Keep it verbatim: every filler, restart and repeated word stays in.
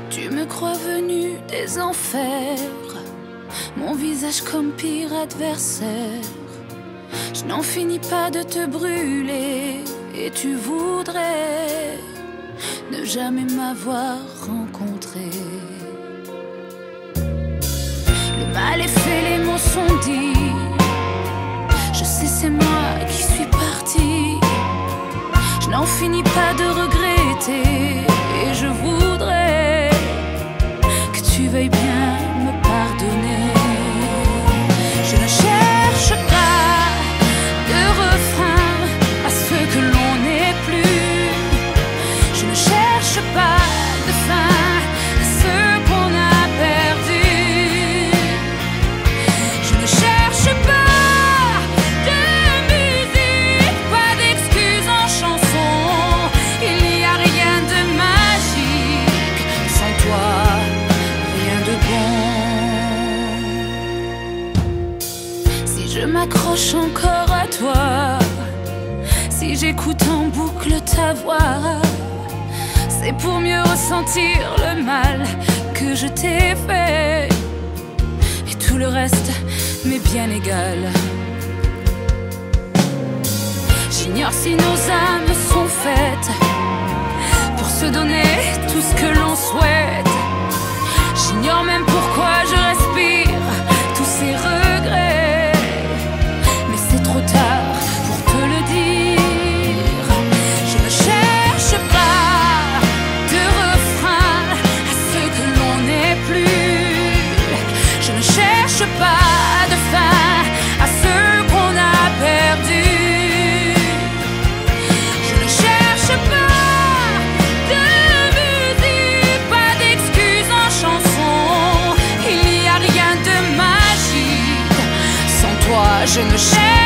Tu me crois venu des enfers, mon visage comme pire adversaire. Je n'en finis pas de te brûler, et tu voudrais ne jamais m'avoir rencontré. Le mal est fait, les mots sont dits. Je sais, c'est moi qui suis partie. Je n'en finis pas de regretter, et je voudrais que tu veuilles bien me pardonner. Je ne cherche pas de refrain à ce que l'on n'est plus. Je ne cherche pas de fin à ce qu'on a perdu. Je ne cherche pas de musique, pas d'excuses en chanson. Il n'y a rien de magique sans toi, rien de bon. Si je m'accroche encore à toi, si j'écoute en boucle ta voix, c'est pour mieux ressentir le mal que je t'ai fait. Et tout le reste m'est bien égal. J'ignore si nos âmes sont faites pour se donner tout ce que l'on souhaite. J'ignore même pourquoi je respire tous ces regrets. Mais c'est trop tard pour te le dire. Je ne cherche pas de refrain à ce que l'on n'est plus. Je ne cherche pas de fin à ce qu'on a perdu. Je ne cherche pas de musique, pas d'excuses en chanson. Il n'y a rien de magique sans toi. Je ne cherche